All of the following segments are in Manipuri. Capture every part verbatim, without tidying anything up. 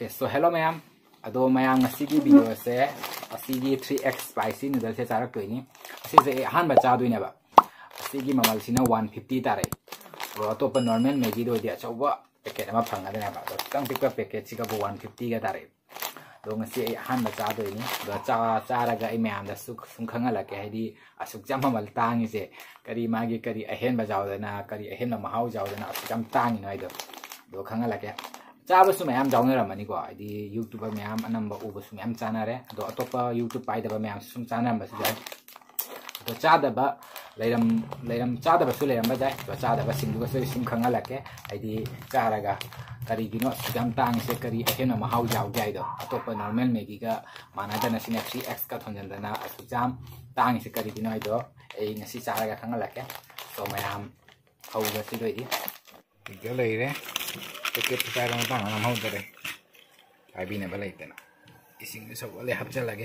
ओके सो हेलो मैम अदो मैम ngasi वीडियो से असीगी थ्री एक्स स्पाइसी नूडल से चारक तोइनी असीसे अहानबा चादोइनेबा असीगी ममल सिना वन फिफ्टी तारे रो अतोप नॉर्मल मैगी दो दिया चौबा पैकेट अमा फंगादेनेबा दो तंग पिक पैकेट सिगा वन फिफ्टी का तारे दो ngasi अहानबा चादोइनी दो चा चारागा आई मैम दा सुख सुम खंगालके हाइदी असुक जाम ममल तांगिसे करी मागी करी अहेनबा जावदना करी अहेनबा महाव जावदना असुक जाम तांगिनो आइदो दो खंगालके चाबसु मैम जाउनरमनिको आइदि यूट्यूबर मैम अनंबा उबसु मैम चानारे अदो अतोपा यूट्यूब पाइदबा मैम सुम चानारमबसु जाय अदो चादबा लेरम लेरम चादबसु लेरमबा जाय अदो चादबा सिंगुगसु सिम खंगालके आइदि चारागा करिगिनो सिगम तांगसे करी अहेना महाउ जाउ जायदो अतोपा नॉर्मल मैगीगा मानादना सिने थ्री एक्स का थोंजंदना असु जाम तांगसे करिगिनो आइदो ए ngasi चारागा खंगालके तो मैम हौगसु दोइदि वीडियो लेरे पैकेट चारा मतंग हम हौदरे पाइबिनबा लेतना इसिंग सब वाले हपचलगे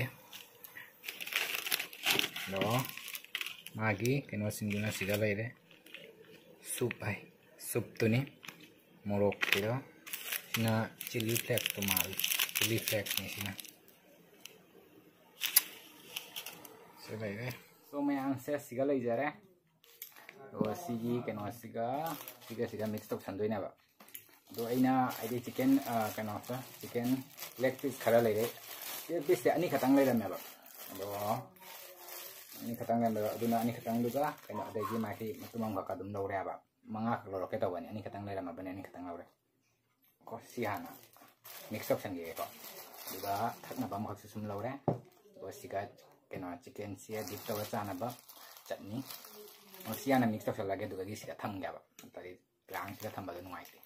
लो मागी केनो सिंगुना सिगा लेरे सूप है सूप तुनी मोरक तिरो सिना चिली फ्लेक्स तो माल चिली फ्लेक्स नि सिना से लेरे सो मैं आंसे सिगा ले जरे तो सिगी केनो सिगा सिगा सिगा मिक्स तो संदोइनाबा दो अना आई चिकेन कनो चिकेन लेग पीस खरा लेरे लेग पीस से अनी खतंग लेरमेबा दो अनी खतंग लेरमेबा अदुना अनी खतंग दुगा कनो अदगी माखि मतुमंग का दुम लौरेबा मंगा लौरके तवनी अनी खतंग लेरमबने अनी खतंग लौरे को सिहाना मिक्स अप संगे को दुगा थकनबा मखसु सुम लौरे दो सिगा कनो चिकेन से डिप तव चानबा चटनी और सियाना मिक्स अप लगे दुगा सिगा थंगयाबा तरी प्लांग सिगा थंबा नुआइते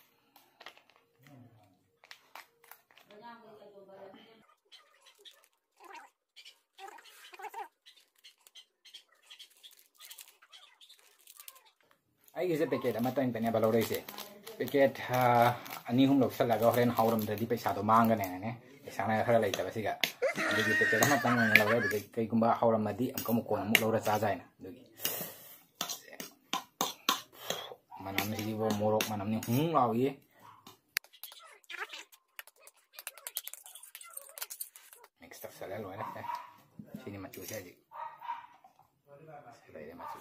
आई पैकेट तने लौरसे पैकेट अनी हम लौसलग हरें हाउरमदी पैसा मांगने पैसा खर लेटबसीगा पैकेट लौरे कईगुब हाउरमदी अमुक कोन अमुक लौर चाजायना मनम से मोरक मनम हूँ लाउी मिक्स तौसले लोरे सिनी मचूसे हजी लेरे मचू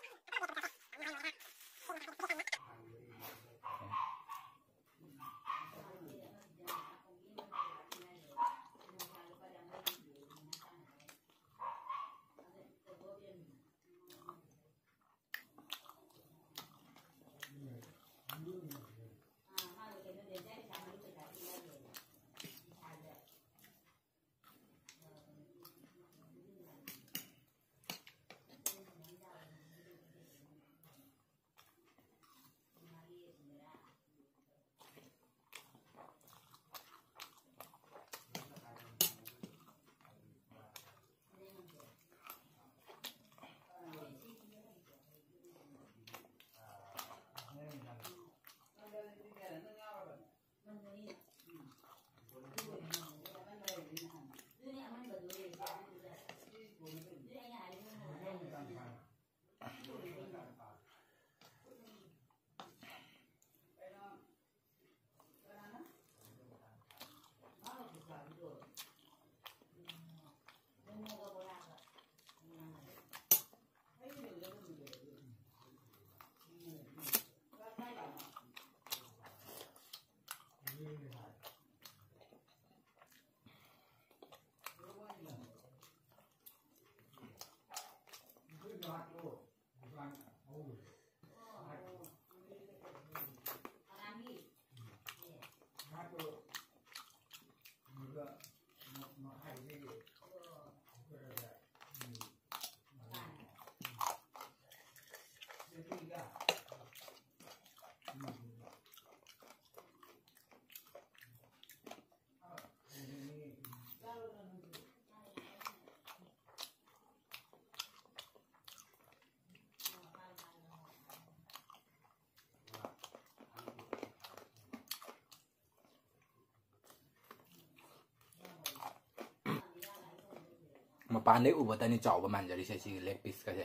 मपान उबतनी चाव मानजरी से लेग पीस का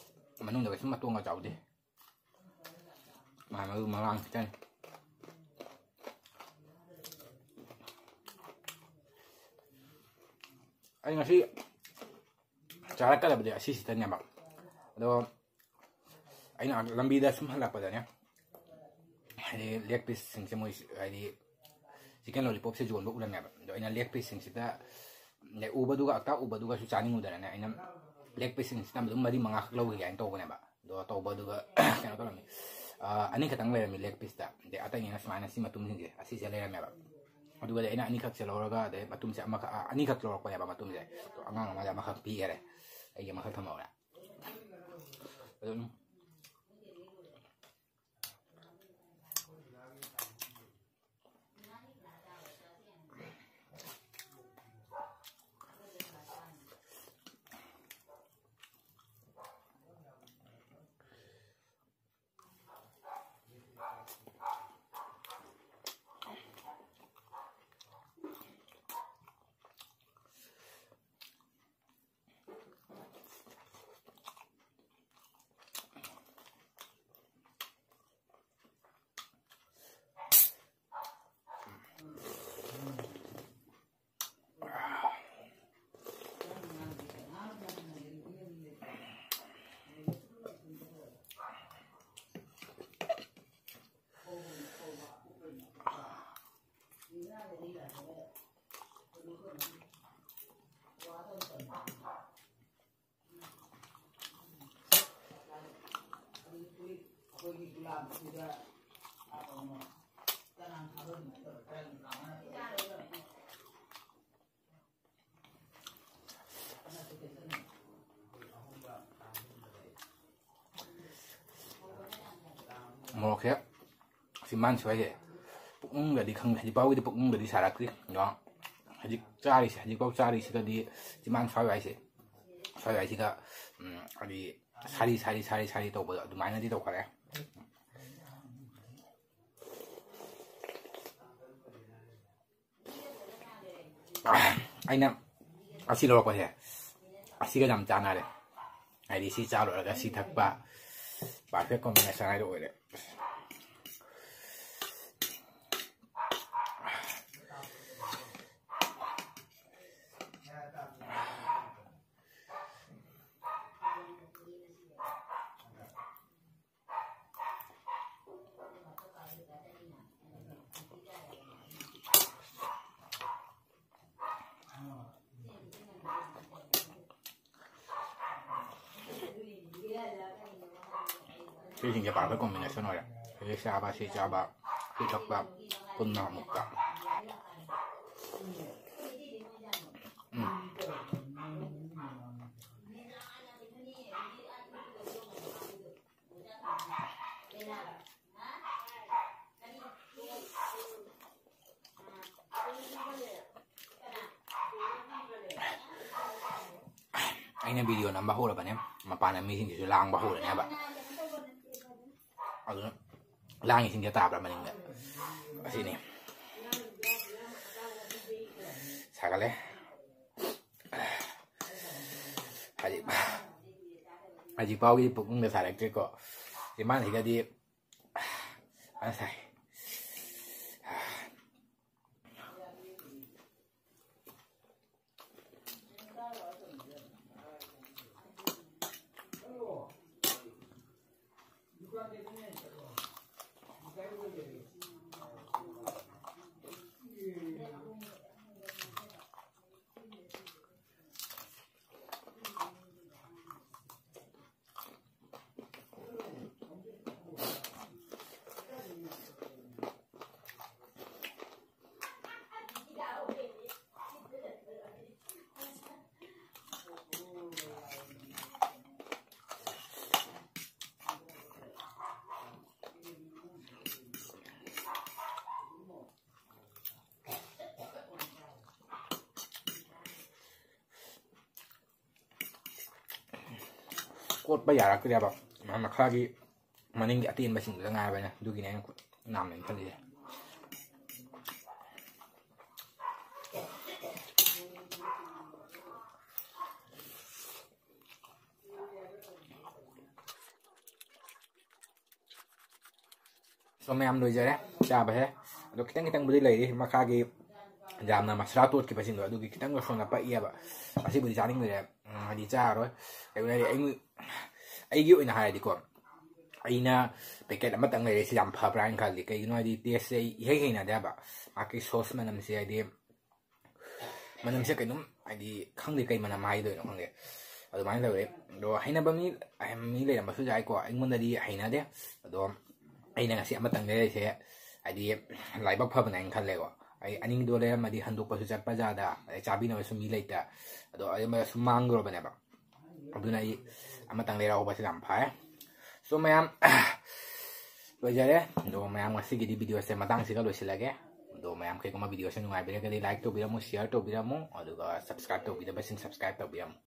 मनूंग मतों चावदे मामू मरांग खितनी ꯑꯩ ꯉꯁꯤ ꯆꯥꯔꯛꯀꯗꯕꯗꯤ ꯑꯁꯤꯁꯤꯗꯅꯦꯕ ꯑꯗꯣ ꯑꯩꯅ ꯂꯝꯕꯤꯗ ꯁꯨꯝ ꯍꯜꯂꯛꯄꯗꯅꯦ ꯍꯥꯏꯗꯤ ꯂꯦగ్ ꯄꯤꯁꯁꯤꯡꯁꯦ ꯃꯣꯏ ꯍꯥꯏꯗꯤ ꯆꯤꯛꯀꯟ ꯂꯣꯂꯤꯄꯣꯞꯁꯦ ꯌꯣꯟꯕ ꯎꯔꯝꯃꯦꯕ ꯑꯗꯣ ꯑꯩꯅ ꯂꯦగ్ ꯄꯤꯁꯁꯤꯡꯁꯤꯗ ꯎꯕꯗꯨꯒ ꯑꯛꯇꯥ ꯎꯕꯗꯨꯒꯁꯨ ꯆꯥꯅꯤꯡꯉꯨꯗꯅꯅꯦ ꯑꯩꯅ ꯂꯦగ్ ꯄꯤꯁꯁꯤꯡꯁꯤꯅ ꯑꯗꯨꯝ ꯃꯔꯤ ꯃꯉꯥꯈꯛ ꯂꯧꯒꯦ ꯀꯥꯏꯅ ꯇꯧꯕꯅꯦꯕ ꯑꯗꯣ ꯇꯧꯕꯗꯨꯒ ꯀꯩꯅꯣ ꯇꯧꯔꯝꯃꯤ ꯑꯅꯤ ꯈꯛꯇꯪ ꯂꯩꯔꯝꯃꯤ ꯂꯦగ్ ꯄꯤꯁꯇ ꯑꯗꯩ ꯑꯇꯩꯅ ꯁꯨꯃꯥꯏꯅ ꯁꯤ ꯃꯇꯨꯝꯁꯤꯡꯁꯦ ꯑꯁꯤꯁꯦ ꯂꯩꯔꯝꯃꯦꯕ ꯑꯗꯨꯒꯗꯤ ꯑꯩꯅ ꯑꯅꯤꯈꯛꯁꯦ ꯂꯧꯔꯒ ꯑꯗꯩ ꯃꯇꯨꯝꯁꯦ ꯑꯃꯈꯛ ꯑꯅꯤꯈꯛ ꯂꯧꯔꯛꯄꯅꯦꯕ ꯃꯇꯨꯝꯁꯦ ꯑꯉꯥꯡ ꯑꯃꯗ ꯑꯃꯈꯛ ꯄꯤꯈꯔꯦ ꯑꯩꯒꯤ ꯑꯃꯈꯛ ꯊꯝꯍꯧꯔꯦ ꯑꯗꯨꯝ ꯃꯣꯔꯣꯛꯁꯦ ꯁꯤ ꯃꯥꯟ ꯁ꯭ꯋꯥꯏꯁꯦ ꯄꯨꯛꯅꯨꯡꯗꯗꯤ ꯈꯪꯗꯦ ꯍꯧꯖꯤꯛꯐꯥꯎꯒꯤꯗꯤ ꯄꯨꯛꯅꯨꯡꯗꯗꯤ ꯁꯥꯔꯛꯇ꯭ꯔꯤ ꯑꯗꯣ ꯍꯧꯖꯤꯛ ꯆꯥꯔꯤꯁꯦ ꯍꯧꯖꯤꯛꯐꯥꯎ ꯆꯥꯔꯤꯁꯤꯒꯗꯤ ꯆꯤꯃꯥꯟ ꯁ꯭ꯋꯥꯏꯋꯥꯏꯁꯦ ꯁ꯭ꯋꯥꯏꯋꯥꯏꯁꯤꯒ ꯍꯥꯏꯗꯤ ꯁꯥꯔꯤ ꯁꯥꯔꯤ ꯁꯥꯔꯤ ꯁꯥꯔꯤ ꯇꯧꯕꯗꯣ ꯑꯗꯨꯃꯥꯏꯅꯗꯤ ꯇꯧꯈꯠꯂꯦ ꯑꯩꯅ ꯑꯁꯤ ꯂꯧꯔꯛꯄꯁꯦ ꯑꯁꯤꯒ ꯌꯥꯝ ꯆꯥꯟꯅꯔꯦ ꯍꯥꯏꯗꯤ ꯁꯤ ꯆꯥ ꯂꯣꯏꯔꯒ ꯁꯤ ꯊꯛꯄ ꯄꯥꯔꯐꯦꯛ ꯀꯣꯝꯕꯤꯅꯦꯁꯟ ꯍꯥꯏꯗꯣ ꯑꯣꯏꯔꯦ ꯁꯤꯁꯤꯡꯁꯦ ꯄꯥꯔꯐꯦꯛ ꯀꯣꯝꯕꯤꯅꯦꯁꯟ ꯑꯣꯏꯔꯦ ꯁꯤ ꯆꯥꯕ ꯁꯤ ꯆꯥꯕ ꯁꯤ ꯊꯛꯄ ꯄꯨꯟꯅ ꯑꯃꯨꯛꯀ ꯑꯩꯅ ꯚꯤꯗꯤꯑꯣ ꯅꯝꯕ ꯍꯧꯔꯕꯅꯦ ꯃꯄꯥꯟꯗ ꯃꯤꯁꯤꯡꯁꯤꯁꯨ ꯂꯥꯡꯕ ꯍꯧꯔꯅꯦꯕ ꯑꯗꯨꯅ ꯂꯥꯡꯉꯤꯁꯤꯡꯁꯦ ꯇꯥꯕ꯭ꯔꯥ ꯃꯅꯤꯡꯗ ꯑꯁꯤꯅꯤ ꯁꯥꯒꯠꯂꯦ ꯍꯧꯖꯤꯛ ꯍꯧꯖꯤꯛꯐꯥꯎꯒꯤ ꯄꯨꯛꯅꯤꯡꯗ ꯁꯥꯔꯛꯇ꯭ꯔꯤꯀꯣ ꯆꯤꯝꯕꯥꯟꯁꯤꯒꯗꯤ ꯐꯖꯅ ꯁꯥꯏ ꯀꯣꯠꯄ ꯌꯥꯔꯛꯇ꯭ꯔꯦꯕ ꯃꯈꯥꯒꯤ ꯃꯅꯤꯡꯒꯤ ꯑꯇꯦꯟꯕꯁꯤꯡꯗꯨꯗ ꯉꯥꯏꯕꯅꯦ ꯑꯗꯨꯒꯤꯅꯦ ꯑꯩꯅ ꯅꯥꯝꯅ ꯈꯜꯂꯤꯁꯦ ꯁꯣ ꯃꯌꯥꯝ ꯂꯣꯏꯖꯔꯦ ꯆꯥꯕꯁꯦ ꯑꯗꯣ ꯈꯤꯇꯪ ꯈꯤꯇꯪꯕꯨꯗꯤ ꯂꯩꯔꯤ ꯃꯈꯥꯒꯤ ꯌꯥꯝꯅ ꯃꯁꯂꯥ ꯇꯣꯠꯈꯤꯕꯁꯤꯡꯗꯣ ꯑꯗꯨꯒꯤ ꯈꯤꯇꯪ ꯁꯣꯝꯅ ꯄꯛꯏꯑꯕ ꯑꯁꯤꯕꯨꯗꯤ ꯆꯥꯅꯤꯡꯗ꯭ꯔꯦ ꯍꯥꯏꯗꯤ ꯆꯥꯔꯔꯣꯏ ꯀꯩꯒꯤꯅꯣ ꯍꯥꯏꯗꯤ ꯑꯩꯒꯤ ꯑꯣꯏꯅ ꯍꯥꯏꯔꯗꯤꯀꯣ ꯑꯩꯅ ꯄꯦꯀꯦꯠ ꯑꯃꯇꯪ ꯂꯩꯔꯤꯁꯤ ꯌꯥꯝ ꯐꯕ꯭ꯔꯥ ꯍꯥꯏꯅ ꯈꯜꯂꯤ ꯀꯩꯒꯤꯅꯣ ꯍꯥꯏꯗꯤ ꯇꯦꯁꯁꯦ ꯑꯩ ꯏꯍꯩ ꯍꯩꯅꯗꯦꯕ ꯃꯥꯒꯤ ꯁꯣꯁ ꯃꯅꯝꯁꯦ ꯍꯥꯏꯗꯤ ꯃꯅꯝꯁꯦ ꯀꯩꯅꯣꯝ ꯍꯥꯏꯗꯤ ꯈꯪꯗꯦ ꯀꯩ ꯃꯅꯝ ꯍꯥꯏꯗꯣꯏꯅꯣ ꯈꯪꯗꯦ ꯑꯗꯨꯃꯥꯏꯅ ꯇꯧꯋꯦ ꯑꯗꯣ ꯍꯩꯅꯕ ꯃꯤ ꯃꯤ ꯂꯩꯔꯝꯕꯁꯨ ꯌꯥꯏꯀꯣ ꯑꯩꯉꯣꯟꯗꯗꯤ ꯍꯩꯅꯗꯦ ꯑꯗꯣ ꯑꯩꯅ ꯉꯁꯤ ꯑꯃꯇꯪ ꯂꯩꯔꯤꯁꯦ ꯍꯥꯏꯗꯤ ꯂꯥꯏꯕꯛ ꯐꯕꯅ ꯍꯥꯏꯅ ꯈꯜꯂꯦꯀꯣ ꯑꯩ ꯑꯅꯤꯗꯣ ꯂꯩꯔꯝꯃꯗꯤ ꯍꯟꯗꯣꯛꯄꯁꯨ ꯆꯠꯄ ꯖꯥꯗ ꯑꯗꯩ ꯆꯥꯕꯤꯅꯕꯁꯨ ꯃꯤ ꯂꯩꯇ ꯑꯗꯣ ꯑꯩ ꯁꯨꯝ ꯃꯥꯡꯈ꯭ꯔꯕꯅꯦꯕ ꯑꯗꯨꯅ ꯑꯩ ꯑꯃꯇꯪ ꯂꯩꯔꯛꯍꯧꯕꯁꯦ ꯌꯥꯝ ꯐꯩ ꯁꯣ ꯃꯌꯥꯝ ꯂꯣꯏꯖꯔꯦ ꯑꯗꯣ ꯃꯌꯥꯝ ꯉꯁꯤꯒꯤꯗꯤ ꯚꯤꯗꯤꯑꯣꯁꯦ ꯃꯇꯥꯡꯁꯤꯒ ꯂꯣꯏꯁꯤꯜꯂꯒꯦ ꯑꯗꯣ ꯃꯌꯥꯝ ꯀꯩꯒꯨꯝꯕ ꯚꯤꯗꯤꯑꯣꯁꯦ ꯅꯨꯡꯉꯥꯏꯕꯤꯔꯒꯗꯤ ꯂꯥꯏꯛ ꯇꯧꯕꯤꯔꯝꯃꯨ ꯁꯤꯌꯔ ꯇꯧꯕꯤꯔꯝꯃꯨ ꯑꯗꯨꯒ ꯁꯕꯁꯀ꯭राꯏꯕ ꯇꯧꯕꯤꯗꯕꯁꯤꯡ ꯁꯕꯁꯀ꯭राꯏꯕ ꯇꯧꯕꯤꯔꯝꯃꯨ